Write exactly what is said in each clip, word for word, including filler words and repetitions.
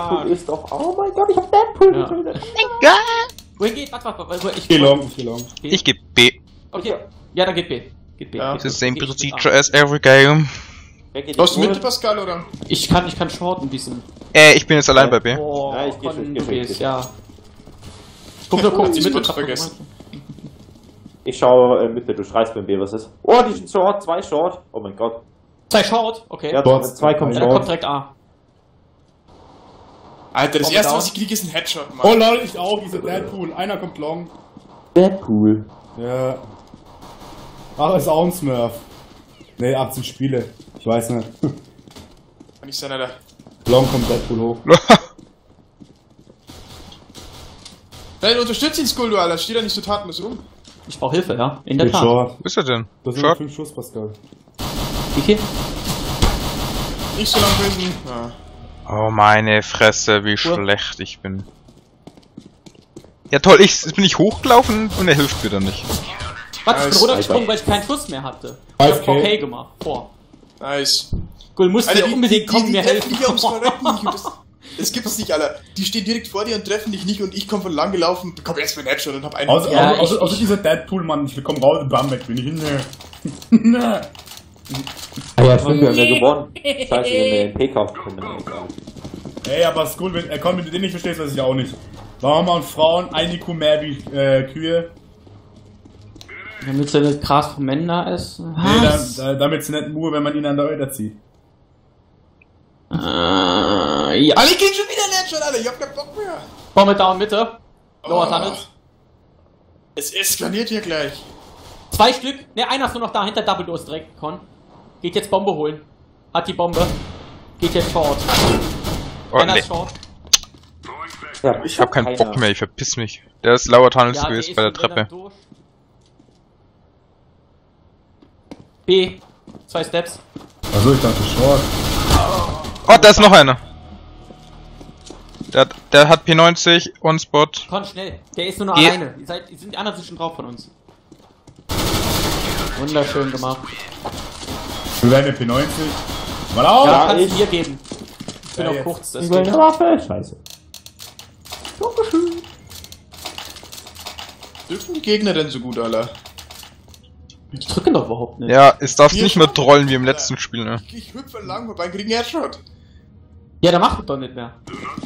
Deadpool ist doch... Oh mein Gott, ich hab Deadpool Ja. getötet. Wohin geht? Warte, warte, warte. Ich Geh long, ich geh long. Ich geb B. Okay. Ja, dann geht B. Geht B. Ja. Geht It's the same B. procedure as every game. Wer geht Brauchst du die Mitte, Kohle? Pascal, oder? Ich kann, ich kann shorten diesen. Äh, ich bin jetzt allein bei B. Oh, Ja, ich geh Con, schon, du geh schon, gehst, geh schon. ja. Guck nur, guck, die Ich Mitte hab's vergessen. Ich schaue äh, Mitte, du schreist beim B, was ist? Oh, die sind Short, zwei Short. Oh mein Gott. Zwei Short, okay. Ja, Short. zwei kommen Ja, dann kommt Short. direkt A. Alter, das Komm, erste, down. was ich kriege, ist ein Headshot, Oh Mann. lol, ich auch, dieser Deadpool. Einer kommt long. Deadpool. Ja. Ach, ist auch ein Smurf. Ne, achtzehn Spiele. Ich weiß nicht. Kann nicht sein, Alter. Long kommt Deadpool hoch. Nein, unterstütz ihn, Skull, du, Alter. Steh da nicht so tatenlos rum. Ich brauche Hilfe, ja. In der Mit Tat. Short. Wo ist er denn? Das sind Short? fünf Schuss, Pascal. Wie viel? Nicht so lang bösen. Ja. Oh meine Fresse, wie schlecht ich bin. Ja toll, ich jetzt bin ich hochgelaufen und er hilft mir dann nicht. Was? Ich bin Nice. runtergesprungen, weil ich keinen Schuss mehr hatte. Ich Five hab K. V K gemacht. Vor. Nice. Gul, musst Alter, dir die, unbedingt die, kommen, die, mir die treffen helfen. dich ums Verrecken nicht. Und das, das gibt's nicht, Alter. Die stehen direkt vor dir und treffen dich nicht und ich komm von lang gelaufen, bekomm erstmal einen Headshot und hab einen... Außer, Ja, außer, außer, ich- außer dieser Deadpool, Mann. Ich komm raus, bam, weg bin ich hin. Ne. Ah ja, stimmt, wir haben ja gewonnen. Scheiße, wenn wir den P kaufen können, dann ist egal. Ey, aber ist cool, wenn er kommt, wenn du den nicht verstehst, weiß ich auch nicht. Warum haben Frauen ein I Q mehr wie äh, Kühe? Damit sie das Gras vom Männer ist. Nee, Was? da, da, damit sie nicht Mur, wenn man ihn an der Öder zieht. Äh, ja. Alter, ich krieg schon wieder einen Headshot, Alter. Ich hab keinen Bock mehr. Bombe down, Mitte. Lower Oh. Tunnels. Es eskaliert hier gleich. Zwei Stück. Ne, einer ist nur noch da, hinter Double Doors direkt, Con. Geht jetzt Bombe holen. Hat die Bombe. Geht jetzt Short. Oh, einer nee. ist Short. Ja, Ich hab keinen keiner. Bock mehr, ich verpiss mich. Der ist Lower Tunnels Ja, der gewesen ist bei der schon wieder Treppe. durch. B. Zwei Steps. Also ich dachte Short. Oh, da ist noch einer. Der hat, der hat P neunzig, One-Spot. Con, schnell. Der ist nur noch Geh. alleine. Ihr seid, sind die anderen sind schon drauf von uns. Wunderschön gemacht. Du deine P neunzig. Mal auf! Ja, Ja, kannst ich- du mir geben. Ich bin Ja, auf jetzt. kurz. Das Ich will geht. eine Waffe. Scheiße. Dürfen die Gegner denn so gut, Alter? Ich drücke doch überhaupt nicht. Ja, es darf Hier nicht mehr schon? trollen wie im letzten Spiel, ne? Ich, ich hüpfe lang vorbei und krieg einen Headshot. Ja, dann macht es doch nicht mehr.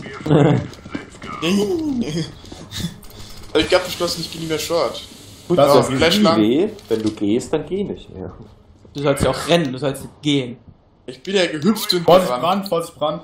Aber ich hab beschlossen, ich geh nie mehr Short. Gut, Das das ist ist Flash die lang. Idee. Wenn du gehst, dann geh nicht mehr. Du sollst ja auch rennen, du sollst nicht gehen. Ich bin ja gehüpft und Vorsicht gerannt. Brand, Vorsicht Brand.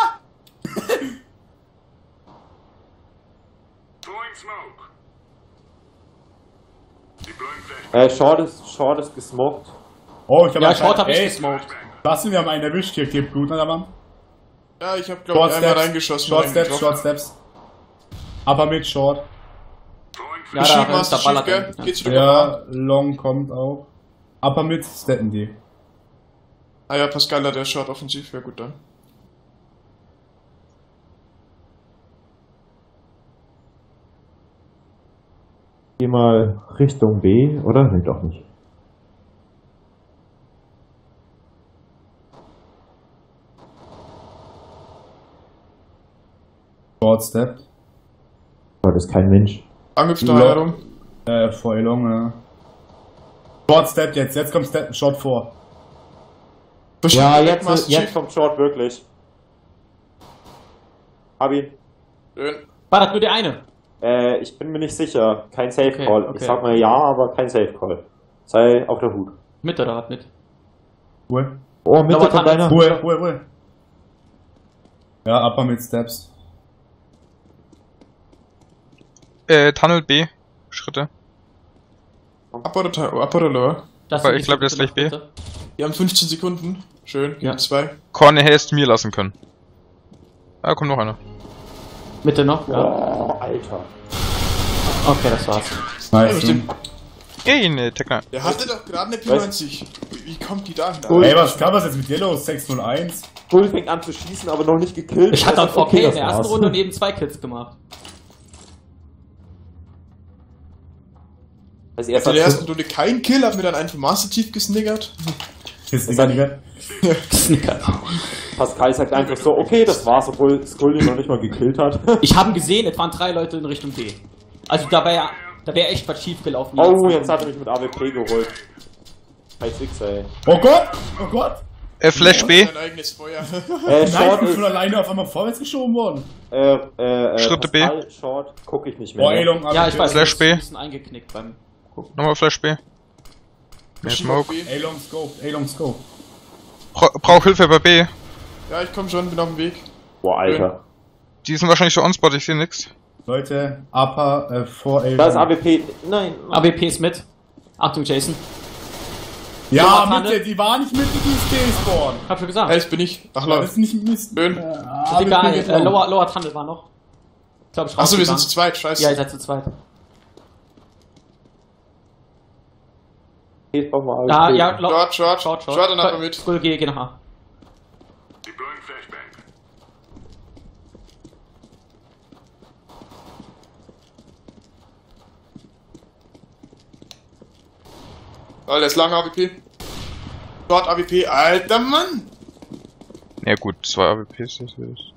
Äh, Short ist, Short ist gesmoked. Oh, ich hab Ja, einen- Short hab ich Ey, gesmoked. Lassen wir haben einen erwischt hier, klebt Blut an der Wand. Ja, ich hab glaub Short ich einmal Steps, reingeschossen. Short und Steps, einen Short getroffen. Steps. Aber mit Short. Ja, da, Schieb, da, Master da Schieb, ballert gell? er. Geht zurück. Ja, Long kommt auch. Upper mit steppen die. Ah ja, Pascal hat der Short offensiv. Ja gut dann. Geh mal Richtung B, oder? Nee, doch nicht. Short Step. Aber das ist kein Mensch. Angehüpft da Ja. einer rum. Äh, vor Long, ja. Short Step jetzt, jetzt kommt Step, Short vor. Ja, Weg, jetzt, Master jetzt Chief. kommt Short wirklich. Hab ihn. Schön. Ballert nur der eine. Äh, ich bin mir nicht sicher. Kein Safe Okay, Call. okay. Ich sag mal ja, aber kein Safe Call. Sei auf der Hut. Mit oder was mit? Ruhe. Oh, Mitte Dauert kommt Hand. einer. Ruhe, Ruhe, Ruhe. Ja, Upper mit Steps. Äh, Tunnel B. Schritte. Up oder, ta- up oder lower? Das Aber sind ich die glaub, der ist Schritte gleich noch, B. bitte. Wir haben fünfzehn Sekunden. Schön. Ja. Ja. Zwei. Corny hättest du mir lassen können. Ah, kommt noch einer. Mitte noch? Ja. Oh, Alter. Okay, das war's. Nice. Ja, Hm. Ey, ne, Tecker. Der hatte doch gerade eine P neunzig. Wie kommt die da hin? Cool. Ey, was kann was jetzt mit dir los? sechs null eins? Bull fängt an zu schießen, aber noch nicht gekillt. Ich hatte Das auch ist V K in das der ersten war's. Runde und eben zwei Kills gemacht. Das In erste der hat ersten Runde kein Kill, hab mir dann einen vom Master Chief gesniggert. Snicker, Digga. Snicker. Pascal sagt einfach so, okay, das war's, obwohl Skull ihn noch nicht mal gekillt hat. Ich habe ihn gesehen, es waren drei Leute in Richtung B. Also da wäre da wär echt was schief gelaufen. Oh, jetzt hat er mich mit A W P geholt. Scheiß Wichser, ey. Oh Gott! Oh Gott! Äh, Flash B. Sein eigenes Feuer. Äh, Nein, ich Short bin ist, von alleine auf einmal vorwärts geschoben worden. äh, äh, äh, Schritte B. Pascal, Short, guck ich nicht mehr. Boah, ey, Long, Ja, ich weiß, Flash du bist B. ein bisschen eingeknickt beim... Nochmal Flash B. Mehr Smoke. Ey, Long Scope, ey, Long Scope. Bra brauch Hilfe bei B. Ja, ich komm schon, bin auf dem Weg. Boah, Alter. Die sind wahrscheinlich so on-spot, ich sehe nix. Leute, Upper, äh, vor Ey, Da ist Long. A W P. Nein. A W P ist mit. Achtung, Jason. Ja, Lower Mitte, die war nicht mit in die T-Spawn. Hab schon gesagt. Ja, das bin ich. Ach, Das Leute. ist nicht Mist. Schön. Äh, Ist A W P egal, geht äh, long. Lower, Lower Tunnel war noch. Ich glaub, ich Achso, wir sind rausgegangen. zu zweit, scheiße. Ja, ihr seid zu zweit. Jetzt brauchen wir A W P. Ja, ja, lo- Short, short, Short, short. short und nachher mit. Skull, geh, geh nach A. Oh, der ist lang A W P. Short A W P, alter Mann! Ja gut, zwei A W Ps, das ist.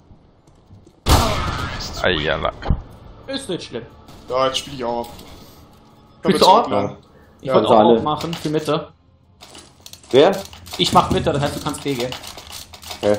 Eiala. Ist nicht schlimm. Ja, jetzt spiele ich auch auf. Spielst du auch? Ich Ja, wollte also auch alle. aufmachen für Mitte. Wer? Ich mach Mitte, das heißt, du kannst B gehen. Okay.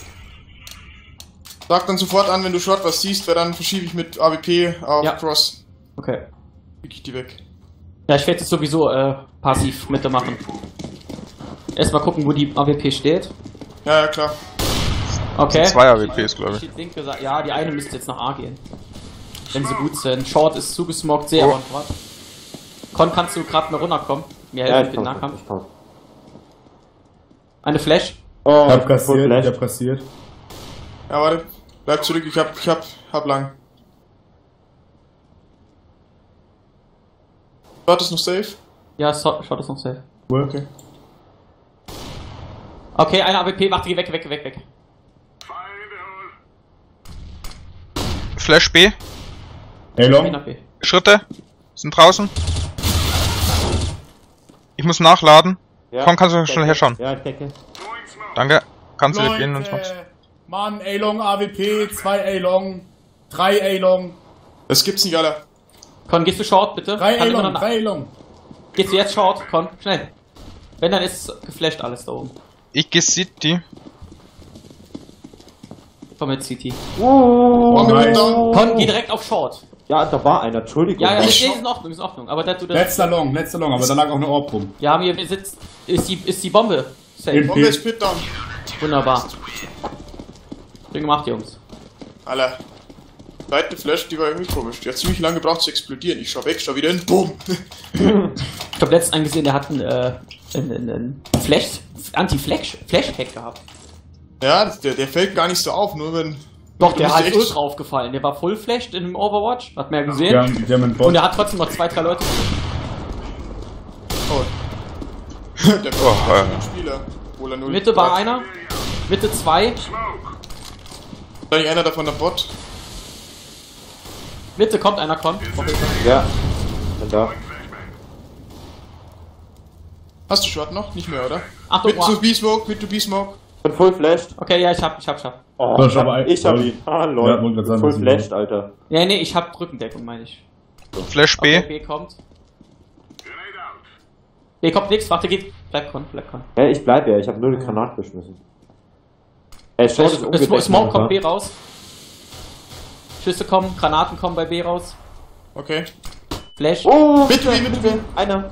Sag dann sofort an, wenn du Short was siehst, weil dann verschiebe ich mit A W P auf Ja. Cross. Okay. Krieg ich die weg. Ja, ich werde jetzt sowieso äh, passiv Mitte machen. Erstmal gucken, wo die A W P steht. Ja, ja, klar. Okay. Zwei A W Ps, glaube ich. Steht linke Seite- Ja, die eine müsste jetzt nach A gehen. Wenn sie gut sind. Short ist zugesmoked, sehr Oh. on Quad. Con, kannst du gerade mal runterkommen? Mir Ja, helfen ich mit dem komm, Nahkampf. ich komm. Eine Flash. Oh, Ich hab voll kassiert, ich Flash. hab kassiert. Ja, warte. Bleib zurück, ich hab, ich hab, hab lang. Short ist noch safe? Ja, so, Short ist noch safe. Cool. Okay. Okay, eine A W P, warte, geh weg, weg, weg, weg. Flash B. Ey, Geh Long. nach B. Schritte. Sind draußen. Ich muss nachladen. Ja, Komm, kannst du ich schnell denke. herschauen. Ja, ich denke. Danke. Kannst du gehen und machst. Leute, Mann, ey, Long A W P, zwei A Long, drei A Long, Das gibt's nicht, Alter. Con, gehst du Short, bitte? drei A Kann immer Long, noch- drei A Long. Gehst du jetzt Short? Con, schnell. Wenn, dann ist geflasht alles da oben. Ich geh City. Komm mit C T. Oh, nice. Con, geh direkt auf Short. Ja, da war einer, Entschuldigung. Ja, ja, Ich ist, Short- ist in Ordnung, ist in Ordnung. Aber da du das. Letzter Long, letzter Long, aber da lag auch eine Orb rum. Ja, mir sitzt. Ist die, ist die Bombe. Safe. Im- Bombe ist Pit down. Wunderbar. Schön gemacht, Jungs. Alter. Zweite Flash, die war irgendwie komisch. Die hat ziemlich lange gebraucht zu explodieren. Ich schau weg, schau wieder hin, boom. Ich hab letztens einen gesehen, der hat einen, äh, einen, einen, einen Flash, Anti-Flash-Hack gehabt. Ja, das- der, der fällt gar nicht so auf, nur wenn... Doch, Du der bist hat echt- ultra aufgefallen. Der war full flashed in dem Overwatch, hat man ja gesehen. Die haben, die haben einen Bot. Und er hat trotzdem noch zwei, drei Leute. Oh. der Oh, war äh. ein Spieler. Obwohl er null Mitte war hat. einer, Mitte zwei, Wahrscheinlich einer davon der Bot. Mitte kommt einer, kommt. Ja. Bin da. Hast du Short noch? Nicht mehr, oder? Achtung, Mit to oh, B-Smoke, mit to B-Smoke. Bin full flashed. okay, ja, ich hab, ich hab, ich hab. Oh, So, ich schau hab, mal, ich hab ja. ihn. Ah, Ja, Leute. wollte grad sagen, Full was ich flashed, Alter. Nee, nee, ich hab Rückendeckung, meine ich. Flash Okay, B. B kommt. B kommt nix, warte, geht. Bleib con, bleib con. Ja, ich bleib ja, ich hab nur eine Granate geschmissen. Ey, Short ist Smoke umgedeckt. Smoke kommt B momentan. raus. Schüsse kommen, Granaten kommen bei B raus. Okay. Flash. Oh, Bitte, bitte, bitte. Einer.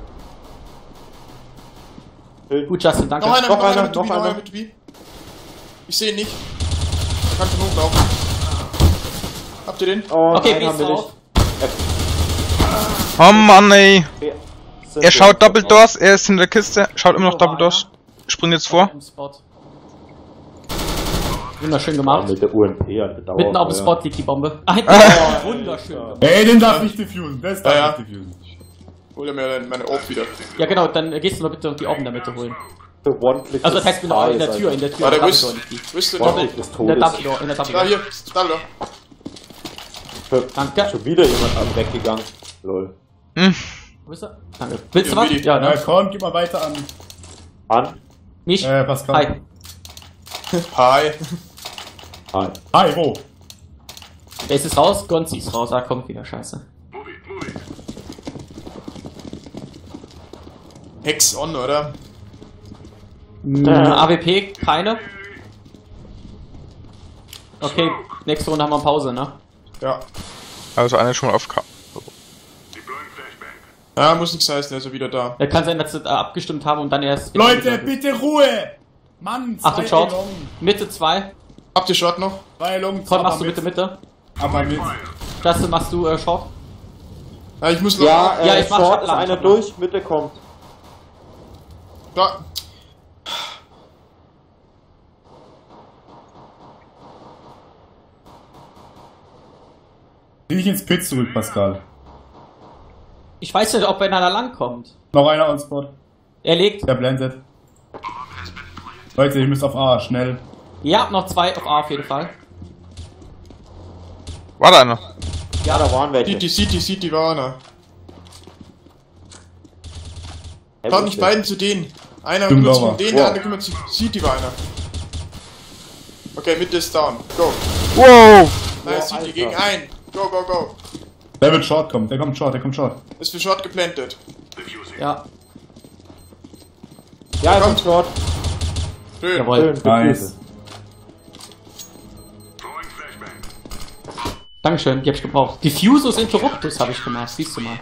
Gut, Justin, danke. Noch einer, Noch noch einer, einer, mit to B, noch noch einer einer. mit to B. Ich sehe ihn nicht. Er kann schon hochlaufen. Habt ihr den? Oh, Okay, einen B haben ist wir drauf. Oh Mann, ey. nicht. Er schaut Double Doors, er ist in der Kiste. Schaut immer noch Double Doors. Springt jetzt vor. Im Spot. Wunderschön gemacht. Mit der U M P hat gedauert. Mitten auf dem ja. Spot liegt die Bombe. Ah, hinten. Oh, wunderschön gemacht. Ey, den darf ich diffusen, das darf Ja, ja. ich diffusen. Hol er mir meine Orb wieder. Ja genau, dann äh, gehst du mal bitte die Orb in der Mitte holen. One-Click Also das heißt genau in der Alter. Tür, in der Tür. Warte, in der wo ist, Double Door liegt die. wo ist der One-Click Orb? des In der Todes. Double Door, in der Double Da, Door. hier, Double Door. Danke. Schon wieder jemand am weggegangen. Lol. Hm. Wo ist er? Danke. Willst du Ja, was? Midi. Ja, Ja, ne? komm, gib mal weiter an. An. Mich? Äh, Pascal. Hi. Hi. Hi. Hi, wo? Der ist jetzt raus, Gonzi ist raus. Ah, kommt wieder, scheiße. Hex on, oder? Äh, A W P, keine. Okay, nächste Runde haben wir Pause, ne? Ja. Also einer schon mal auf K. Ja, muss nichts heißen, er ist ja wieder da. Er kann sein, dass sie äh, abgestimmt haben und dann erst... Leute, bitte Ruhe! Mann, zwei Achtung, Short. Long. Mitte zwei. Habt ihr Short noch? Zwei Long, Con, aber machst du mit. bitte Mitte. Aber mit. Justin, machst du äh, Short? Ja, ich muss noch... Ja, äh, Ja, ich mach Short Short ist lang, einer Short lang. durch, Mitte kommt. Da. Geh nicht ins Pit zurück, Pascal. Ich weiß nicht, ob einer da lang kommt. Noch einer on Spot. Er legt. Der blendet. Leute, ihr müsst auf A, schnell. Ja, noch zwei auf A auf jeden Fall. War da einer? Ja, da waren welche. City, City, City war einer. Hey, Schaut wo nicht ist beiden zu denen. Einer Stimmt, kümmert sich aber. um den, Wow. der andere kümmert sich... City war einer. Okay, Mitte ist down. Go. Wow! Nein, Wow, City Alter. gegen einen. Go, go, go. Der wird Short kommen, der kommt Short, der kommt Short. Ist für Short geplantet. Ja, Ja, er Kommt. kommt Short. Schön. jawohl. Schön, Nice. Dankeschön, die hab ich gebraucht. Diffusus Interruptus habe ich gemacht, siehst du mal.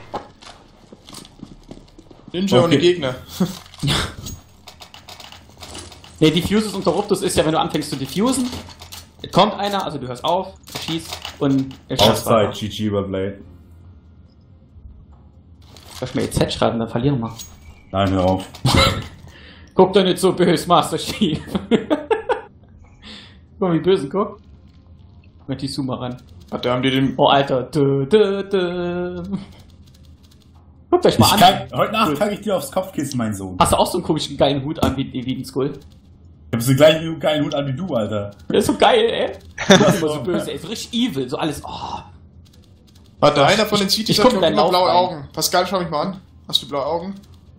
Ninja Okay. ohne Gegner. Ne, Diffusus Interruptus ist ja, wenn du anfängst zu diffusen, es kommt einer, also du hörst auf, er schießt und er schießt Offside, weiter. G G Überblade. Soll ich mir jetzt Z schreiben, dann verlieren wir. Nein, hör auf. Guck doch nicht so böse, Master Chief. Guck mal, wie böse, guck. Mit die Zoomer ran. Hat der haben die den... Oh, Alter. Dö, dö, dö. Guckt euch mal Ich an. kann, heute Nacht kacke ich dir aufs Kopfkissen, mein Sohn. Hast du auch so einen komischen geilen Hut an wie, wie den Skull? Ich hab so gleich einen geilen Hut an wie du, Alter. Der ist so geil, ey. Das ist immer so böse, ey. So richtig evil, so alles. Oh. Hat der einer von den Cities ich hat guck schon in deinen immer blaue Lauf rein. Augen. Pascal, schau mich mal an. Hast du blaue Augen?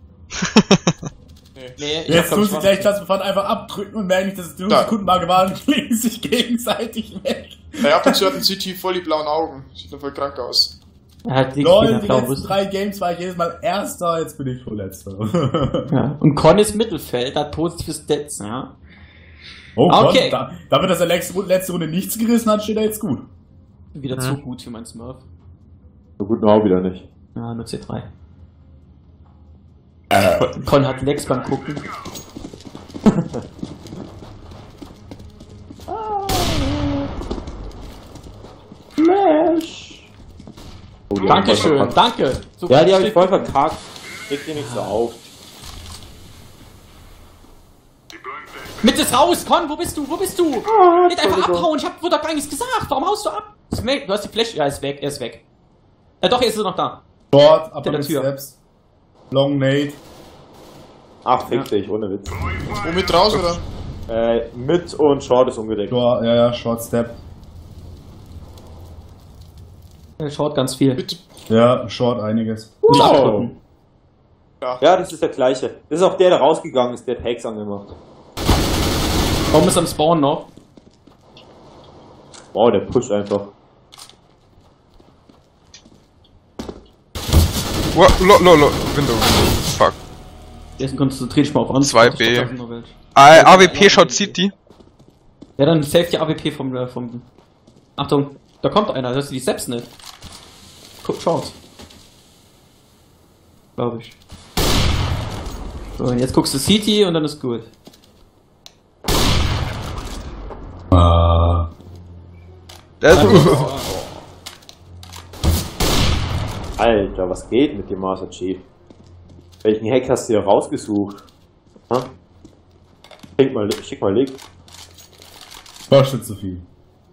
Nee. Nee, ich Jetzt hab, tun glaub sie ich, gleich Klassenfahrt einfach abdrücken und merken nicht, dass es nur Da. Sekunden mal waren und legen sich gegenseitig weg. Ja, ab und zu hat ein City voll die blauen Augen. Sieht doch voll krank aus. Er hat links Lol, wieder die blaue letzten Rüstung. drei Games war ich jedes Mal Erster, jetzt bin ich Vorletzter. Ja. Und Con ist Mittelfeld, hat positive Stats, ja. Oh Gott, Okay. da, damit dass er letzte, letzte Runde nichts gerissen hat, steht er jetzt gut. Wieder zu gut für mein Smurf. So gut auch wieder nicht. Ja, nur C drei. Äh. Con hat Lex beim Gucken. Flash! Oh, die hab ich voll Dankeschön, verkackt. danke. So Ja, die habe ich steht- voll verkackt. Reg dir nicht so auf. Mit ist raus, Con, wo bist du? Wo bist du? Nicht einfach Ah, Entschuldigung. abhauen, ich hab wurde doch gar nichts gesagt. Warum haust du ab? Ist weg. Du hast die Flash. Ja, ist weg, er ist weg. Ja, doch, er ist noch da. Short, Der Upper Mid Tür. Steps. Long Nade. Ach, fick dich, ohne Witz. Womit raus, oder? Äh, mit und Short ist umgedeckt. Short, ja, ja, Short Step. Er schaut ganz viel. Bitte. Ja, Short einiges. Nicht Wow. abdrücken. Ja, das ist der gleiche. Das ist auch der, der rausgegangen ist, der hat Hacks angemacht. Warum ist am Spawn noch? Wow, der pusht einfach. Wow, lo, lo, lo. Window. Fuck. Jetzt konzentriere ich mal auf uns. zwei Ich B. glaub, das ist nur Welt. Ah, A W P Shot City. Ja, dann save die A W P vom, äh, vom... Achtung, da kommt einer, hörst du die Steps nicht? Guck, schaut. Glaube ich. So, und jetzt guckst du City und dann ist gut. Ah. Der ist Alter, was geht mit dem Master Chief? Welchen Hack hast du hier rausgesucht? Ha? Schick mal, schick mal Link. Kostet zu viel.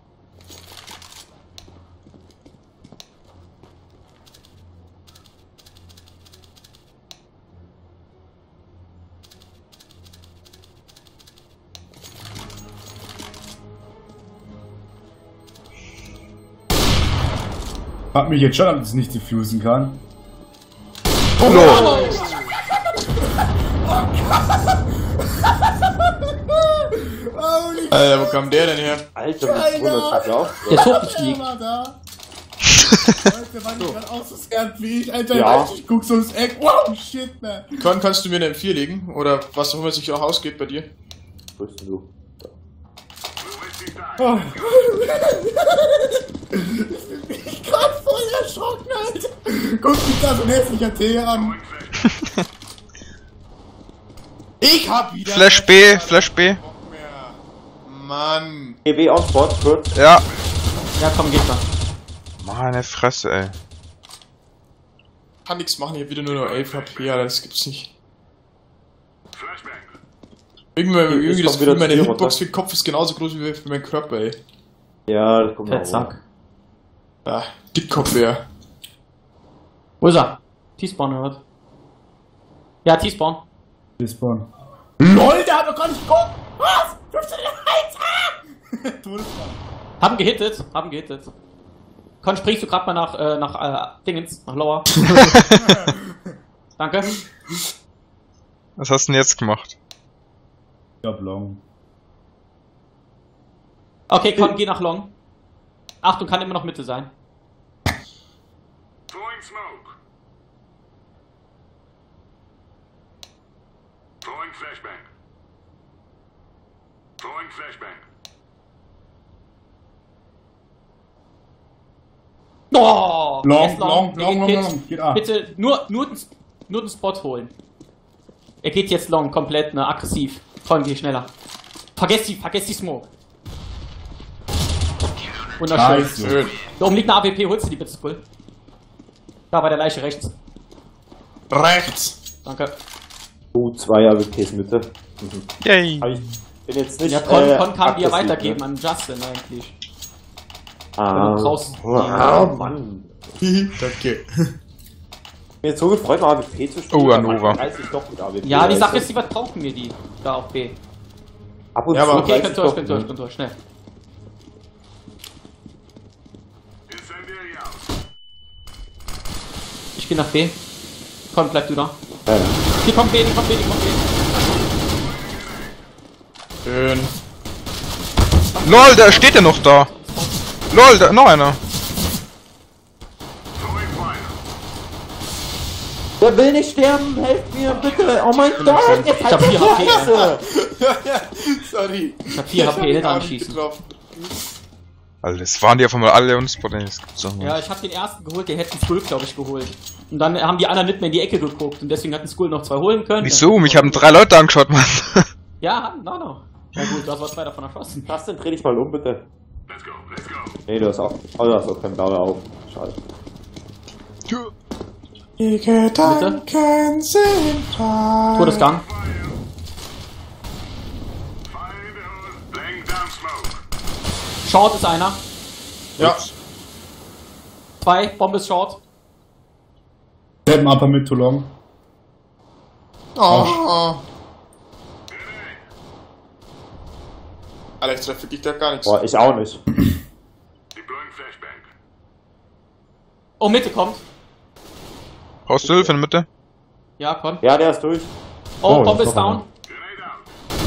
Hat mich jetzt schon, ob ich es nicht diffusen kann. Oh, Alter, wo kam der denn her? Alter, wie wundert mich auch. Der ist Der hochgestiegen. war da. Leute, waren die gerade auch so scared wie ich, Alter. Ja. Ich guck so ins Eck. Wow, shit, man. Con, kannst du mir eine M vier legen? Oder was auch immer sich auch ausgeht bei dir? Wo bist denn du? Oh. Ich bin grad voll erschrocken, Alter. Guck mich da so ein hässlicher Tee an. Ich hab wieder... Flash B, Flash B. Bock mehr. Mann. E W on Spot, kurz. Ja. Ja, komm, geht mal. Meine Fresse, ey. Kann nix machen, ich hab wieder nur noch elf H P, Alter, das gibt's nicht. Irgendwie, irgendwie Ich das komm wieder Gefühl, meine zu dir Hitbox runter. für den Kopf ist genauso groß wie für meinen Körper, ey. Ja, das kommt noch. Fettsack. Ah, Dickkopf wär. Wo ist er? T-Spawn oder was? Ja, T-Spawn. Respawn. LOL, der hat doch gar nicht geguckt. Was? fünfzehn eins! Todesfall. Haben gehittet, haben gehittet. Con, springst du gerade mal nach, äh, nach, äh, Dingens, nach Lower. Danke. Was hast du denn jetzt gemacht? Ich glaub, long. Okay, Con, geh nach Long. Achtung, kann immer noch Mitte sein. Throwing smoke. Throwing flashbang. Throwing flashbang. Oh, Long, er ist long, Er long, geht long, Pit. long. Geht A. Bitte nur, nur, den, nur den Spot holen. Er geht jetzt Long, komplett, ne, aggressiv. Con, geh schneller. Vergesst die, vergesst die Smoke. Wunderschön. Scheiße. Schön. Da oben liegt eine A W P, holst du die bitte, Skull? Da bei der Leiche rechts. Rechts. Danke. Oh, zwei A W Ps Mitte. Mhm. Yay. Aber ich bin jetzt nicht. Ja, Con, äh, Con kann dir aggressiv, weitergeben ne? an Justin eigentlich. Ah, du brauchst- ah, Mann. Danke. Ich bin jetzt so gefreut, mal A W P zu spielen. Oh, aber Anova. man reißt sich doch mit A W P. Ja, die weißt Sache du? ist, die, was brauchen wir die? Da auf B. Ab und Ja, zu aber- Okay, reißt könnt sich durch, doch, könnt ne? durch, könnt durch, schnell. Incendiary out. Ich geh nach B. Con, bleib du da. Ja, ja. Die kommt B, die kommt B, die kommt B. Schön. LOL, da steht er noch da. LOL, da noch einer. Throwing fire. Der will nicht sterben, helft mir bitte! Oh mein Gott, jetzt Ich hab vier H P, ey. Sorry. Ich hab vier H P, nicht Gar anschießen. getroffen. Alter, das waren die auf einmal alle und Spot. Das gibt's doch nicht. Ja, ich hab den ersten geholt, der hätte einen Skull, glaube ich, geholt. Und dann haben die anderen nicht mehr in die Ecke geguckt und deswegen hat ein Skull noch zwei holen können. Wieso? Mich haben drei Leute angeschaut, Mann. Ja, no, no. Ja gut, du hast was zwei davon erschossen. Justin, dreh dich mal um, bitte. Let's go. Let's go. Nee, du hast auch. Oh, du hast auch kein blauer Augen. Schade. Die Gedanken sind frei. Todesgang. Fire in the hole. Laying down smoke. Short ist einer. Ja. Zwei, Bombe ist short. Selben Upper mit too long. Oh. Alex, treffe ich da gar nichts. Boah, ich auch nicht. Deploying flashbang. Oh, Mitte kommt. Brauchst du Hilfe in der Mitte? Ja, komm. Ja, der ist durch. Oh, Oh, Bombe jetzt ist noch down. einer. Grenade out.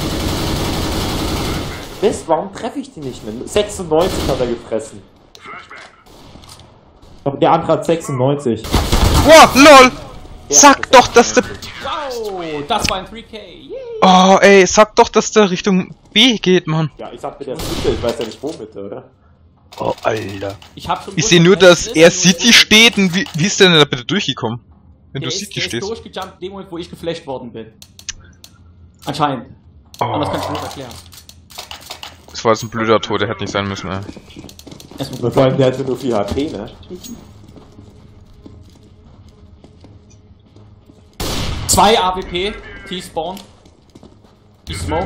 Mist, warum treffe ich die nicht mehr? sechsundneunzig hat er gefressen. Flashbang. Aber der andere hat sechsundneunzig. Wow, LOL! Sag doch, dass der... Wow, das war ein drei K. Yay. Oh, ey, sag doch, dass der Richtung B geht, Mann. Ja, ich sagte der ist Mitte, ich weiß ja nicht wo Mitte, oder? Oh, Alter. Ich hab schon Ich gewusst, sehe nur, dass rechts er ist, City nur- steht und wie, wie ist der denn da bitte durchgekommen? Wenn Der du ist, City der ist stehst. durchgejumpt, in dem Moment, wo ich geflasht worden bin. Anscheinend. Anders kann ich nicht erklären. Das war jetzt ein blöder Tod, der hätte nicht sein müssen, ey. Erstmal Und vor allem, der hatte nur vier H P, ne? zwei A W P, T-Spawn. Die Smoke.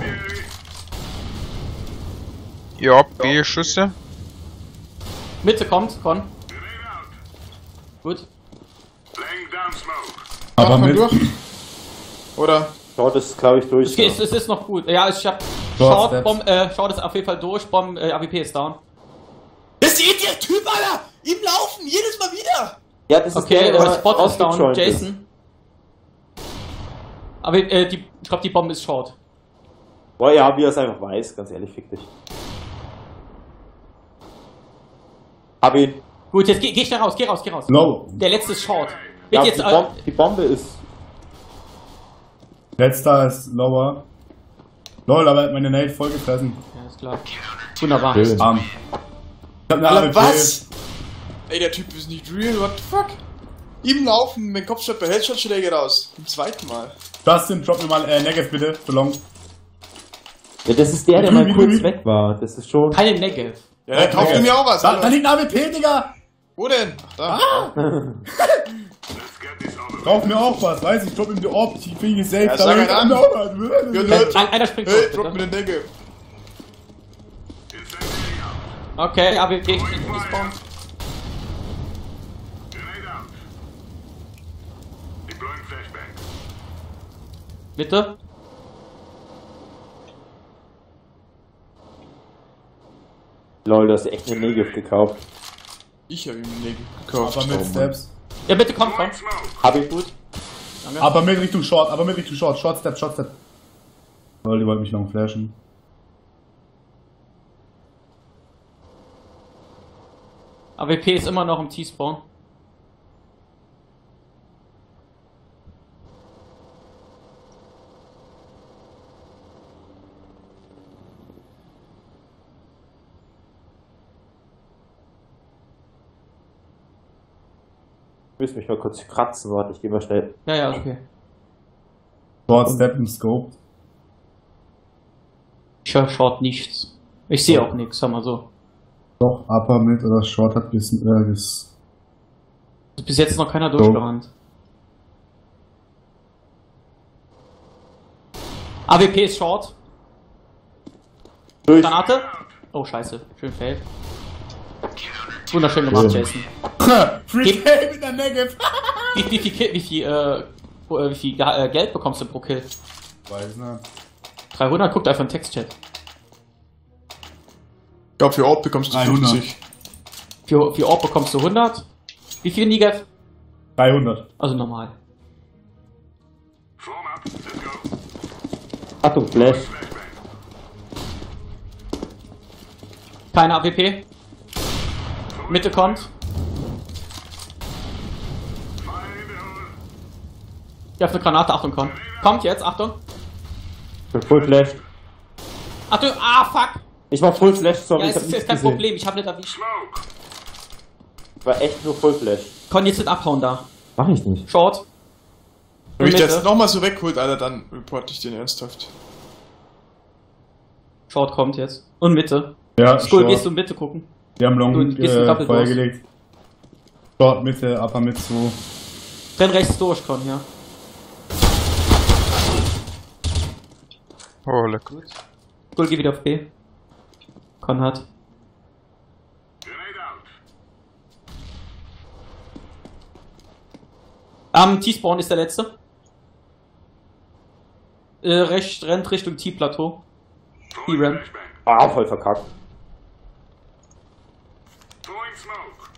Ja, B-Schüsse. Mitte kommt, Con. Grenade out. Gut. Laying down smoke. Aber Macht man mit. durch? Oder? Short ist, glaube ich, durch. Es, geht, es ist noch gut. Ja, ich hab. Short Short, steps. Bomb, äh, Short ist auf jeden Fall durch, Bomb, äh, A W P ist down. Das seht ihr, Typ, Alter! Im Laufen, jedes Mal wieder! Ja, das ist Okay, der, äh, Spot ist down, rausgejoint ist. Jason. Aber äh, die, ich glaube, die Bombe ist Short. Boah, ja, wie er es einfach weiß, ganz ehrlich, fick dich. Hab ihn. Gut, jetzt geh, geh schnell raus, geh raus, geh raus. Low. Der letzte ist Short. Ja, Wird die, jetzt, Bom äh, die Bombe ist. Letzter ist lower. Lol, aber meine Nate voll gefressen. ja, ist klar. Wunderbar. Schön. Arm. Ich hab eine Alter, A W P. was? Ey, der Typ ist nicht real, what the fuck? Im Laufen, mein Kopfshot bei Headshot-Schläge raus. Zum zweiten Mal. Dustin, drop mir mal äh, Negev bitte, so long. Ja, das ist der, der Wie, mal wie, kurz wie? weg war. Das ist schon. Keine Negev. Ja, dann kauft ihr mir auch was. Da, Alter. da liegt ein A W P, Digga! Wo denn? Ach, da. Let's get this over with. Braucht mir auch was, weiß ich, drop ihm die Orb, ich kriege safe. Ja, sag halt an. Ja, Ja, Leute. Ein, einer springt Hey, hoch, drop mir bitte. den Decke. Incendiary out. Okay, A W P respawn. Grenade out. Deploying flashbang. Bitte. Lol, du hast echt eine Negev gekauft. Ich hab ihm den Decke gekauft. Aber mit Steps. Ja, bitte komm, komm. Smoke. Hab ich gut. Danke. Aber mit Richtung Short, aber mit Richtung Short. Short Step, Short Step. Lol, die wollten mich noch flashen. A W P ist immer noch im T-Spawn. Ich muss mich mal kurz kratzen, warte, ich geh mal schnell. Ja, ja, okay. Short Step im Scope. Ich höre Short nichts. Ich sehe auch nichts, sag mal so. Doch, Upper mit oder Short hat bisschen, äh, das. Ist bis jetzt noch keiner durchgerannt. A W P ist Short. Durch. Granate. Oh, scheiße. Schön fail. Wunderschön gemacht, Schön. Jason. Free Gib- Kill mit der Negev! Wie, wie viel, Ki- wie viel, äh, wo- äh, wie viel Ge- äh, Geld bekommst du pro Kill? Weiß nicht. dreihundert? Guckt einfach im Textchat. Ich glaube, für Ort bekommst du dreihundert. fünfzig. Für, für Orb bekommst du hundert. Wie viel Nigev? dreihundert. Also normal. Form up. Let's go. Achtung, Flash. Flashbang. Keine A W P. Mitte kommt. Fire in the hole. Ich hab eine Granate, Achtung, kommt. Kommt jetzt, Achtung. Ich bin Full Flash. Achtung, ah, fuck. Ich war Full Flash, sorry, Ja, ich es hab ist nichts jetzt kein gesehen. Problem, ich hab nicht erwischt. Smoke. Ich war echt nur Full Flash. Kon jetzt nicht abhauen da. Mach ich nicht. Short. Wenn mich der Mitte. jetzt nochmal so wegholt, Alter, dann reporte ich den ernsthaft. Short kommt jetzt. Und Mitte. Ja, Skull, Short. gehst du Mitte gucken? Wir haben Long Du gehst in äh, Doppel Feuer los. gelegt. Short, Mitte, Upper mit zwei. Renn rechts durch, Con, ja. Oh, leck. Skull, geh wieder auf B. Con hat. Grenade out. Am T-Spawn ist der letzte. Äh, rechts, rennt Richtung T-Plateau. Throwing T-Ram. flashbang. Ah, voll verkackt. Throwing smoke.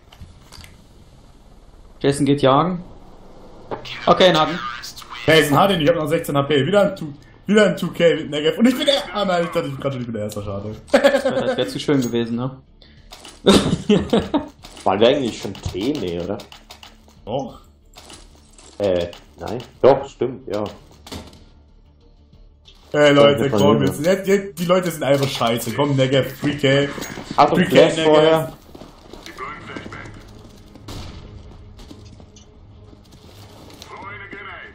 Jason geht jagen. Okay, Naden. Jason hat ihn, ich hab noch sechzehn H P. Wieder ein, two, wieder ein zwei K mit Negev. Und ich bin der. Ah nein, ich dachte, ich bin gerade schon, ich bin der Erste, schade. Das wäre zu schön gewesen, ne? Waren wir eigentlich schon T? Nee, oder? Doch. Äh, nein. Doch, stimmt, ja. Ey Leute, Danke, komm Familie. jetzt. Die, die, die Leute sind einfach scheiße. Komm, Negev, drei K. Achtung, drei K Flash vorher. Deploying flashbang. Throwing a grenade.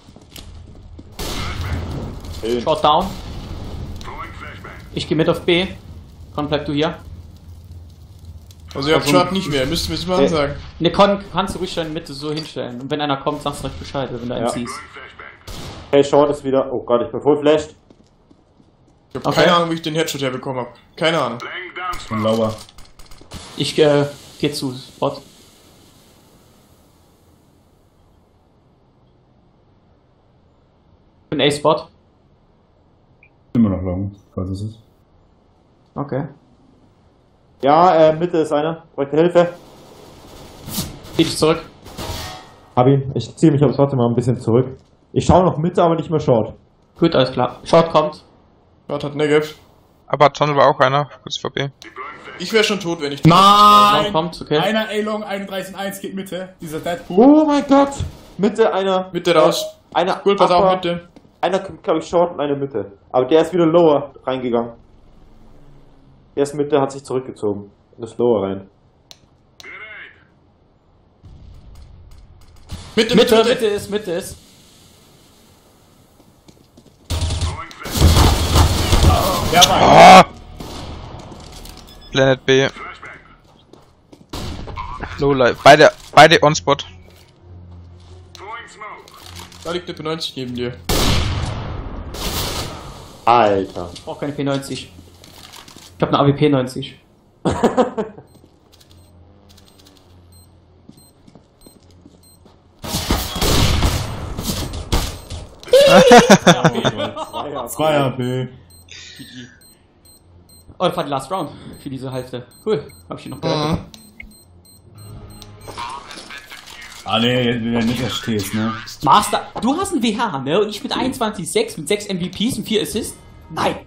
Schön. Short down. Throwing flashbang. Ich gehe mit auf B. Con, bleib du hier. Also ihr habt Short nicht mehr, müsst ihr mir das mal Nee. sagen. Ne, Con, kannst du ruhig deine Mitte so hinstellen. Und wenn einer kommt, sagst du direkt Bescheid, wenn du einen Ja. siehst. Throwing flashbang. Hey, Short ist wieder. Oh Gott, ich bin Full Flashed. Ich hab Okay. keine Ahnung, wie ich den Headshot herbekommen hab. Keine Ahnung. Laying down Und smoke. Lauer. Ich äh, geh zu Spot. Bin A-Spot. Immer noch Long, falls es ist. Okay. Ja, äh, Mitte ist einer. Bräuchte Hilfe. Geh dich zurück. Hab ihn. Ich ziehe mich aber trotzdem mal ein bisschen zurück. Ich schaue noch Mitte, aber nicht mehr Short. Gut, alles klar. Short kommt. Warte, hat Negev. Aber Tunnel war auch einer, kurz vor B. Ich wäre schon tot, wenn ich... Nein! Kommt, okay. Einer A-Long, einunddreißig eins geht Mitte. Dieser Deadpool. Oh mein Gott! Mitte einer. Mitte raus. Äh, einer. Cool, pass Upper, auf, Mitte. Einer kommt, glaube ich, Short und eine Mitte. Aber der ist wieder Lower reingegangen. Der ist Mitte, hat sich zurückgezogen. Und ist Lower rein. Mitte, Mitte, Mitte, Mitte ist, Mitte ist. Der war. Ah! Planet B. Low Life. Beide, beide on Spot. Da liegt eine P neunzig neben dir. Alter. Ich brauch keine P neunzig. Ich hab eine A W P neunzig. zwei A P. Oh, das war die Last Round für diese Hälfte. Cool, hab ich die noch gerettet. Mhm. Ah ne, der nicht verstehst, ne? Master, du hast einen W H, ne? Und ich mit einundzwanzig sechs, mit sechs M V Ps und vier Assists? Nein!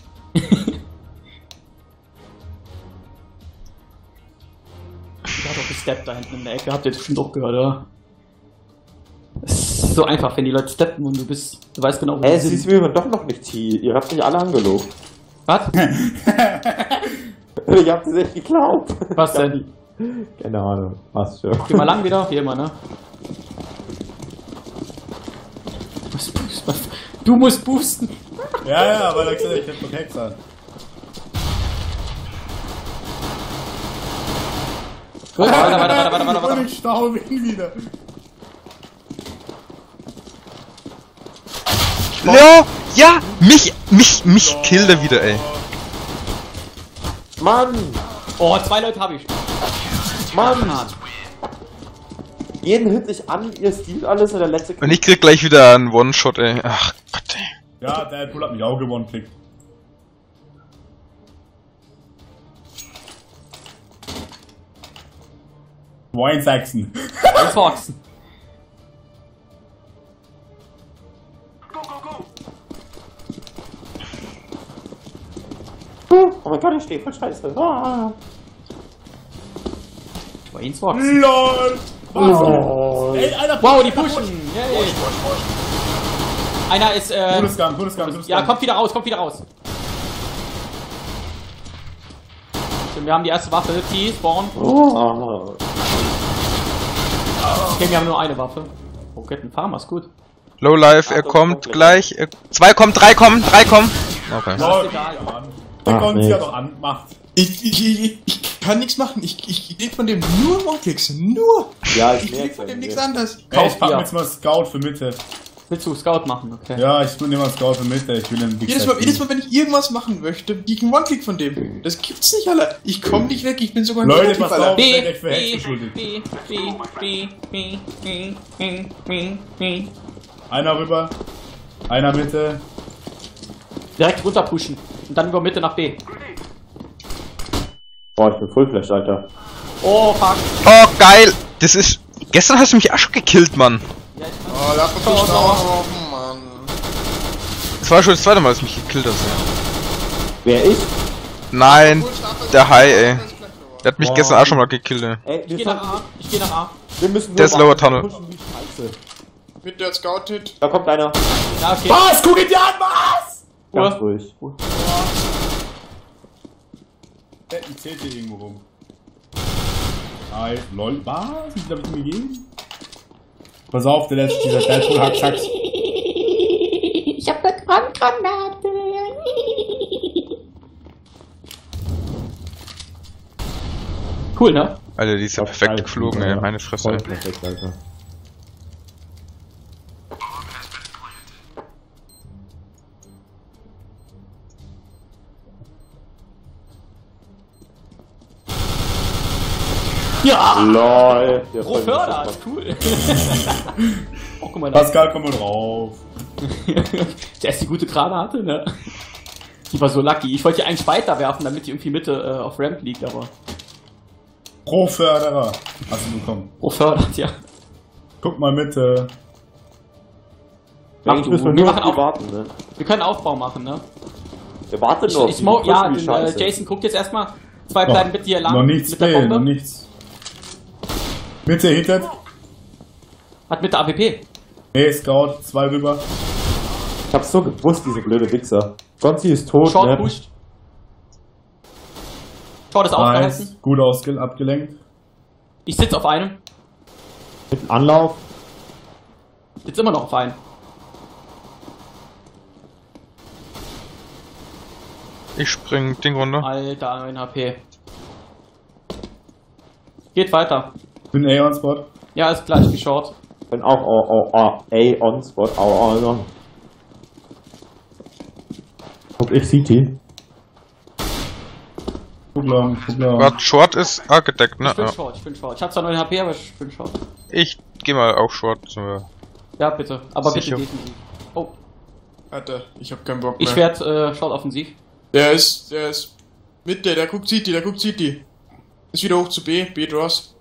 Ich hab doch gesteppt da hinten in der Ecke, habt ihr jetzt bestimmt auch gehört, oder? Es ist so einfach, wenn die Leute steppen und du bist, du weißt genau, wo Ey, die sie sind. ist mir doch noch nicht hier. Ihr habt mich alle angelogen. Was? Ich hab das echt geglaubt. Was denn? Keine Ahnung. Was schon. Geh mal lang wieder, wie immer, ne? Was, was, was? Du musst boosten! Ja, ja, weil er gesagt hat, ich hab noch Hexer. Gut, weiter, weiter, weiter, weiter, weiter, Und weiter. ich staube ihn wieder. Ja! Ja! Mich, mich, mich killt er wieder, ey. Mann! Oh, zwei Leute habe ich. Mann! Jeden hit ich an, ihr stealt alles und der letzte Und ich krieg gleich wieder einen One-Shot, ey. Ach Gott, ey. Ja, der Deadpool hat mich auch gewonnen, klickt. Wayne Saxon. Ein Foxen. Oh mein Gott, ich stehe voll scheiße. Ah. Wayne's Foxen. LOL! Oh. Ey, einer Wow, die pushen! Yay. Einer ist, äh. Todesgang, Todesgang, Todesgang. Ja, kommt wieder raus, kommt wieder raus. So, wir haben die erste Waffe, T, Spawn. Oh. Okay, wir haben nur eine Waffe. Rocket ein Farmer ist gut. Low Life, er kommt gleich. Er, zwei kommen, drei kommen, drei kommen. Okay. LOL, egal. der Ach, kommt sie nee. ja doch an, macht. Ich, ich, ich, ich kann nichts machen. Ich, ich krieg von dem nur One-Klicks. Nur! Ja, ich Ich krieg merk's von dem irgendwie. nichts anderes. Ey, ich pack ihr. mir jetzt mal Scout für Mitte. Willst du Scout machen? Okay. Ja, ich nehme mal Scout für Mitte. Ich will den Big Jedes Set Mal, jedes kriegen. Mal, wenn ich irgendwas machen möchte, krieg ich einen One-Click von dem. Das gibt's nicht, Alter. Ich komm nicht weg, ich bin sogar Leute, negativ, pass Alter. auf. B, werd euch für Hex B, geschuldet. B, B, B, B, B, B, B, B. Einer rüber. Einer Mitte. Direkt runter pushen. Und dann über Mitte nach B. Boah, ich bin Fullflash, Alter. Oh, fuck. Oh, geil! Das ist. Gestern hast du mich auch schon gekillt, Mann. Ja, ich kann Oh, lass mich Oh, nicht oh. drauf, Mann. Das war schon das zweite Mal, dass du mich gekillt hast. Wer ich? Nein, der Hai, ey. Der hat mich Boah. gestern auch schon mal gekillt, ey. Ey, Ich wir, geh nach sollten- A. Ich geh nach A. wir müssen nur Der ist Lower warten, Tunnel. pushen wie Scheiße. Mit der scoutet. Da kommt einer. Ja, okay. Was? Guck ihn dir an, was? Ganz Ruhe. ruhig. Der zählt hier irgendwo rum. Hi, lol. Was? Wie viel hab ich ihm gegeben? Pass auf, der letzte, dieser Deadpool hackt, hackt. Ich hab eine Brandgranate. Cool, ne? Alter, die ist ja perfekt geflogen, ey. Meine Fresse. Voll perfekt, Alter. Ja! LOL. Der Pro voll Förder, nicht ist cool. Oh, guck mal da. Pascal, komm mal drauf. Der ist die gute Granate, ne? Die war so lucky. Ich wollte die eigentlich weiterwerfen, damit die irgendwie Mitte äh, auf Ramp liegt, aber. Pro Förderer. Hast du bekommen. Pro fördert, ja. Guck mal Mitte. Mach Eigentlich du. müssen wir Wir nur machen auf die auch- warten, ne? Wir können Aufbau machen, ne? Der wartet Ich, noch. ich smoke, ja, wie den, äh, scheiße. Jason, guckt jetzt erstmal. Zwei bleiben mit dir lang. Noch nichts mit der fehlen, Bombe. noch nichts. Mitte, hinter. Hat mit der A W P. Nee, Scout, zwei rüber. Ich hab's so gewusst, diese blöde Wichser. Gonzi ist tot, Short ne? pusht. Short ist Nice, aufgehalten. gut ausge abgelenkt. Ich sitze auf einem. Mit Anlauf. Sitze immer noch auf einem. Ich spring Ding runter. Alter, ein H P. Geht weiter. Bin A on Spot. Ja, ist gleich wie Short. Bin auch oh, oh, oh, A on Spot. Oh, oh, oh. Guck ich C T. Guck lang, guck lang. Warte, Short ist architekt, ne? Ich bin Ja. Short, ich bin Short. Ich hab zwar neun H P, aber ich bin Short. Ich geh mal auch Short. So. Ja, bitte. Aber Sicher. bitte defensiv. Oh, Alter, ich hab keinen Bock mehr. ich werd äh, Short offensiv. Der ist, der ist Mitte, der guckt City, der guckt City. Ist wieder hoch zu B, B draws.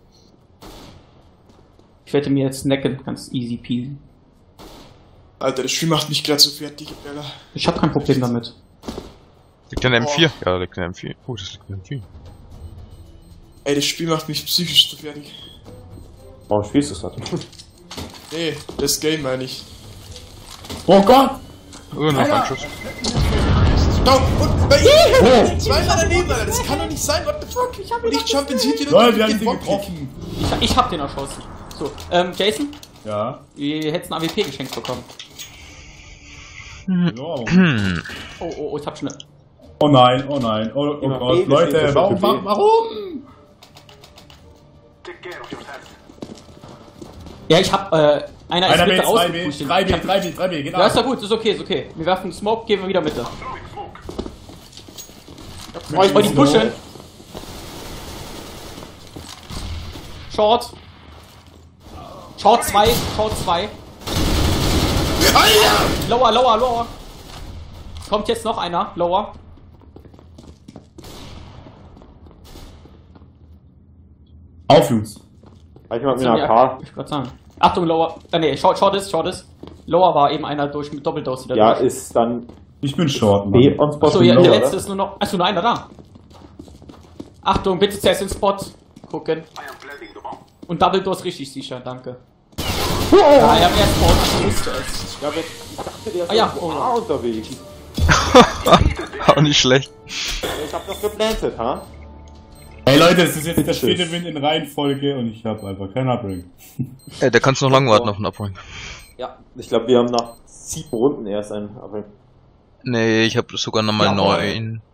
Ich werde mir jetzt necken, ganz easy peasy. Alter, das Spiel macht mich gerade so fertig, Alter. Ich hab kein Problem damit. Liegt der M vier? Ja, liegt der M vier. Oh, das liegt der M vier. Ey, das Spiel macht mich psychisch so fertig. Warum spielst du es das? Nee, das Game meine ich. Oh Gott! Oh, noch ein Schuss. Down! Und bei ihm! Zweimal daneben, Alter, das kann doch nicht sein, what the fuck? Ich hab nicht Jump in City und Leute, wir haben den sie Bockkick. getroffen. Ich, ich hab den erschossen. So, ähm, Jason, Ja. ihr hättet ein A W P geschenkt bekommen. Ja. Oh, oh, oh, ich hab schon eine. Oh nein, oh nein, oh, oh Immer Gott, B, Leute, deswegen warum, ist das warum, B. warum? Take care of yourself. Ja, ich hab, äh, einer ist Einer B, Mitte zwei B, rausgepusht. drei B, Ich hab- drei B, drei B, geht Ja, ist ab. doch gut, ist okay, ist okay. Wir werfen Smoke, gehen wir wieder Mitte. Throwing smoke. Oh, ich wollte die pushen. Short. Short zwei, Short zwei. Lower, lower, lower. Kommt jetzt noch einer, lower. Auf, Jungs. Ich mach mir Ja, eine A K. ich wollte sagen. Achtung, lower. Äh, nee, short, short ist, short ist. Lower war eben einer durch mit Doppeldose wieder Ja, durch. ist dann Ich bin Short, B Mann. on Spot. Achso, ja, der lower, letzte oder? ist nur noch. Achso, nur einer da. Achtung, bitte zuerst den Spot gucken. I am planting the bomb. Und Double Dose richtig sicher, danke. Ja, ich hab erst Spot, ich wusste es. Ja, wenn- ich dachte, der ist Ah, ja, auf oh, A unterwegs. Auch nicht schlecht. Ich hab doch geplantet, ha? Hey Leute, das ist jetzt der Bitches. vierte Wind in Reihenfolge und ich hab einfach keinen Abring. Ey, da kannst du noch lange warten auf den Abholen. Ja. Ich glaube, wir haben nach sieben Runden erst einen. Aber Nee, ich hab sogar nochmal Ja, neun.